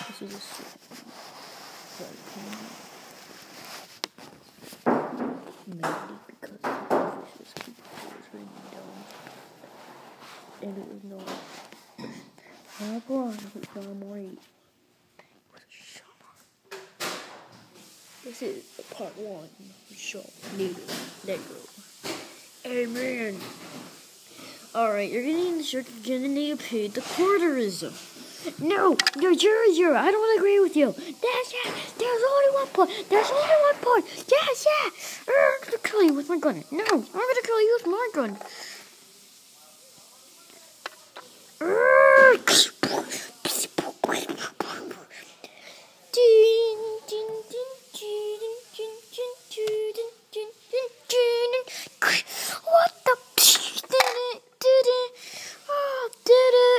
This is a mainly because the office was really dumb. And it was not. This is part 1 of the show. Nado. Amen. Alright, you're gonna need to pay the quarters. No, you're. I don't agree with you. There's only one point. Yes. I'm gonna kill you with my gun. No, I'm gonna kill you with my gun. What the? Did it? Oh, did it?